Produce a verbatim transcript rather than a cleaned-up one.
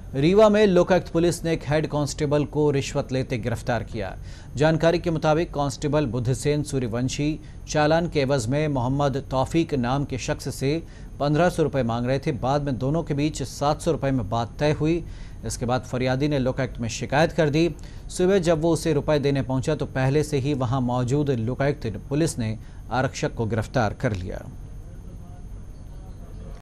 रीवा में लोकायुक्त पुलिस ने एक हेड कांस्टेबल को रिश्वत लेते गिरफ्तार किया। जानकारी के मुताबिक कांस्टेबल बुद्धसेन सूर्यवंशी चालान के एवज में मोहम्मद तौफीक नाम के शख्स से पंद्रह सौ रुपये मांग रहे थे। बाद में दोनों के बीच सात सौ रुपये में बात तय हुई। इसके बाद फरियादी ने लोकायुक्त में शिकायत कर दी। सुबह जब वो उसे रुपए देने पहुंचा तो पहले से ही वहां मौजूद लोकायुक्त पुलिस ने आरक्षक को गिरफ्तार कर लिया।